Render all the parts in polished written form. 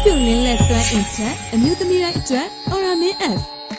ပြုလင်းလက်စွမ်းအင်ချက်အမျိုးသမီးတိုင်းအတွက် Oramin F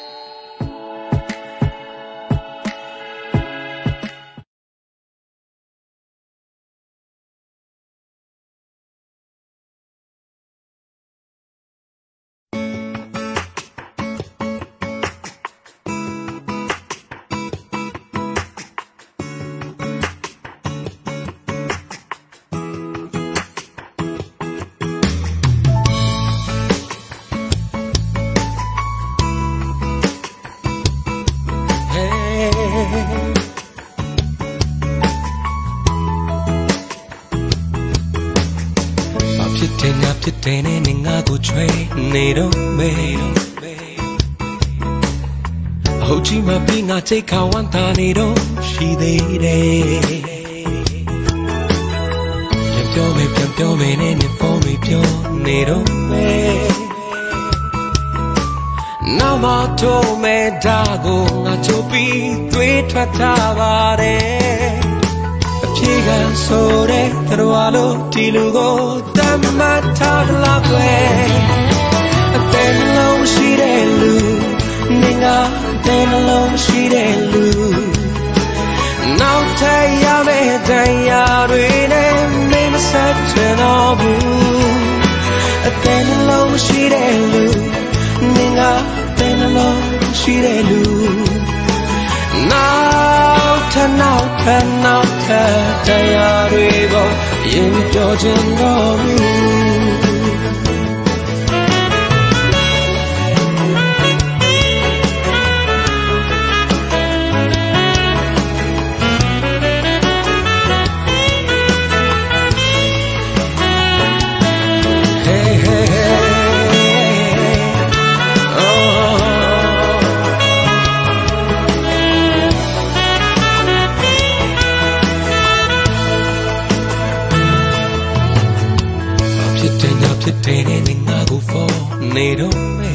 ဖြစ်တယ်နဲ့ငါကိုချွေနေတော့မေအဟုတ်ကြီးမပြီးငါချိတ်ခါဝမ်းသာနေတော့ရှိသေးတယ်ပြန်ပြောမေနဲ့ဖုန်းလေးပြောနေတော့မေနောက်မှတော့မေဒါကိုငါချိုးပြီးသွေးထွက်ထားပါတယ်ဖြေကဆိုတဲ့တော်လို့ဒီလူကိုတမတ်ထားလာကွယ်အသေးလုံးရှိတဲ့လူနေငါအသေးလုံးရှိတဲ့လူနောက်ထပ်ရမယ့်တရားတွေနဲ့မိမဆက်ချင်တော့ဘူးအသေးလုံးရှိတဲ့လူနေငါအသေးလုံးရှိတဲ့လူနောက်ထတရားတွေကိုရင်ပြောချင်တော့ဘူးဖြစ်တယ်နဲ့ငါကိုဖော်နေတော့မေ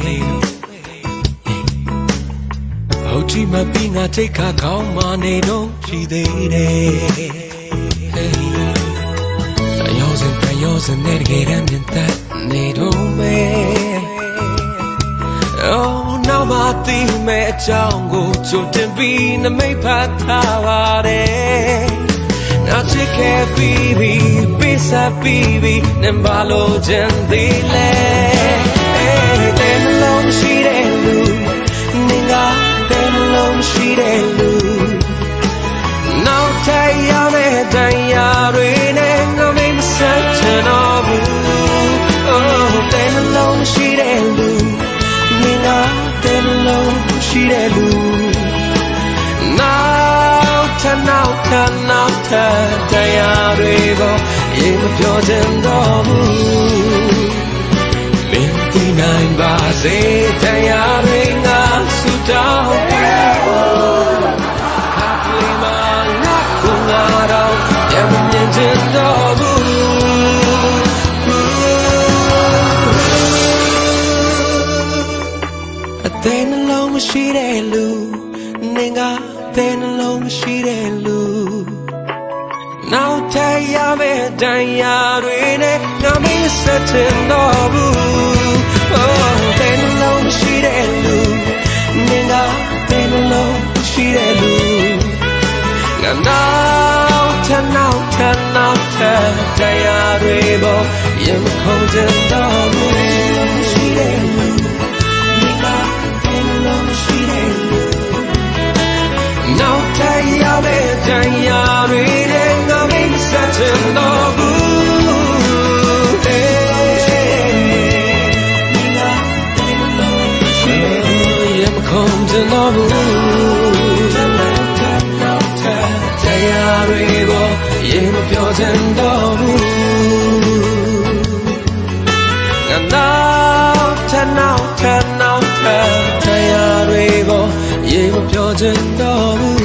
ဟုတ်ချီမပြီးငါချိတ်ခါကောင်းမှနေတော့ရှိသေးတယ်ရောစင်နဲ့တကယ်တမ်းမြင်သက်နေတော့မေနောက်မှသိမဲ့အကြောင်းကိုကြိုတင်ပြီးနမိတ်ဖတ်ထားပါတယ်Now take care, baby, peace up, baby. Nembalo jandile. Ten long shirelu, ninga ten long shirelu. Now taya me taya rene, no me satanabu. Oh, ten long shirelu, ninga ten long shirelu. Now,တရားတွေကိုရေမပြောချင်တော့ဘူးမင်းသိနိုင်ပါစေတရားတွေငါဆုတောင်းတယ်ခါကလေးမငါကိုငါတော့ရမမြင်ချင်တော့ဘူးအသေးနှလုံးမရှိတဲ့လူနေငါအသေးနှလုံးမရှိတဲ့လူနောက်ထပ်ရမယ့်တရားတွေနဲ့ငါမဆက်ချင်တော့ဘူး Oh တဲ့နှလုံးရှိတဲ့လူနေငါတဲ့နှလုံးရှိတဲ့လူငါနောက်ထပ်တရားတွေပေါ်ရင်မခုန်ချင်တော့ဘူးရှိတဲ့လူနေငါတဲ့နှလုံးရှိတဲ့လူနောက်ထပ်ရမယ့်တရားတွေနဲ့ငါမဆက်ချင်တော့ဘူးရမခုန်ချင်တော့ဘူးတရားတွေကိုရင်မပြောချင်တော့ဘူးငါနောက်ထပ်တရားတွေကိုရင်မပြောချင်တော့ဘူး